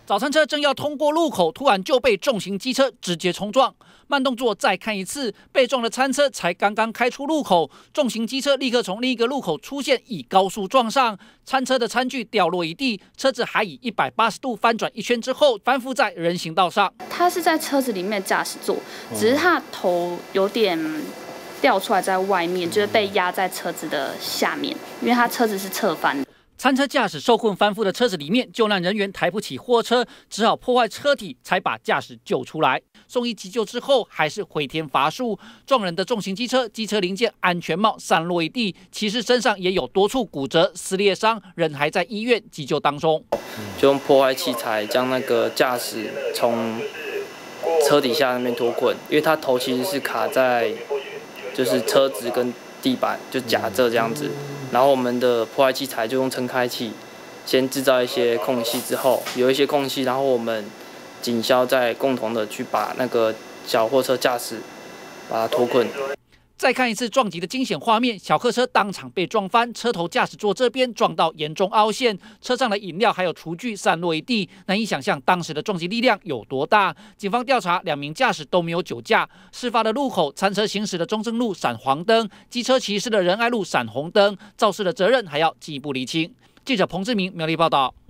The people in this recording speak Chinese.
早餐车正要通过路口，突然就被重型机车直接冲撞。慢动作再看一次，被撞的餐车才刚刚开出路口，重型机车立刻从另一个路口出现，以高速撞上餐车的餐具掉落一地，车子还以180度翻转一圈之后翻覆在人行道上。 他是在车子里面驾驶座，只是他头有点掉出来在外面，就是被压在车子的下面，因为他车子是侧翻的。 餐车驾驶受困翻覆的车子里面，救难人员抬不起货车，只好破坏车体，才把驾驶救出来。送医急救之后，还是回天乏术。撞人的重型机车，机车零件、安全帽散落一地，骑士身上也有多处骨折、撕裂伤，人还在医院急救当中。 就用破坏器材将那个驾驶从车底下那边脱困，因为他头其实是卡在就是车子跟地板就夹着这样子，然后我们的破坏器材就用撑开器先制造一些空隙，之后有一些空隙，然后我们警消再共同的去把那个小货车驾驶把它脱困。 再看一次撞击的惊险画面，小客车当场被撞翻，车头驾驶座这边撞到严重凹陷，车上的饮料还有厨具散落一地，难以想象当时的撞击力量有多大。警方调查，2名驾驶都没有酒驾。事发的路口，餐车行驶的中正路闪黄灯，机车骑士的仁爱路闪红灯，肇事的责任还要进一步厘清。记者彭志明苗栗报道。